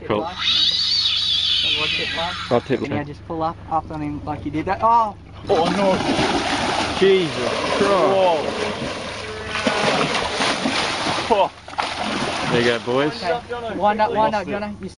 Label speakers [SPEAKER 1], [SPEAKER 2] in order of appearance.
[SPEAKER 1] cool. I'll tip
[SPEAKER 2] Can you just pull up on him like you did that? Oh!
[SPEAKER 3] Oh no!
[SPEAKER 1] Jesus Christ!
[SPEAKER 3] Oh.
[SPEAKER 1] There you go, boys.
[SPEAKER 2] Wind up, Johnny.